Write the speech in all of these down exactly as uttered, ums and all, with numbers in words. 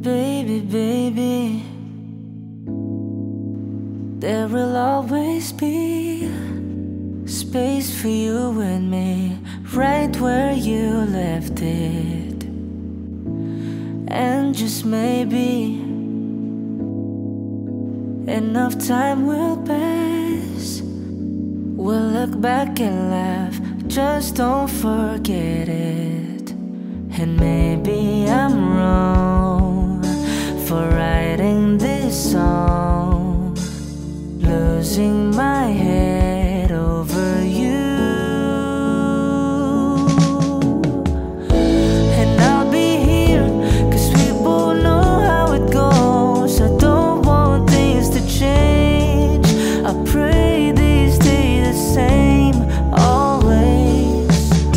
Baby, baby, there will always be space for you and me, right where you left it. And just maybe enough time will pass, we'll look back and laugh, just don't forget it. And maybe I'm wrong for writing this song, losing my head over you. And I'll be here, cause we both know how it goes. I don't want things to change, I pray they stay the same always.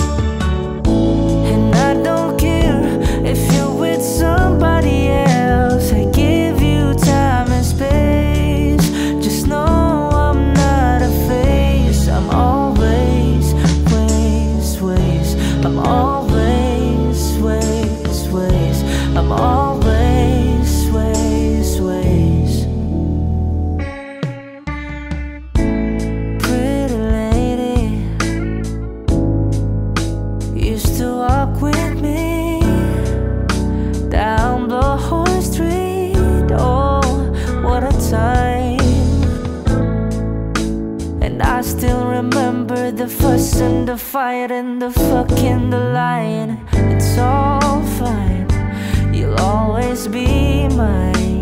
And I don't care if you're with somebody else, I give you time and space. Just know I'm not a face, I'm always ways, ways. I'm always ways, ways. I'm always ways, ways. Pretty lady used to walk with me down Bloor Street. Oh, what a time. And I still remember the fuss and the fight and the fucking the lying. It's all fine, you'll always be mine.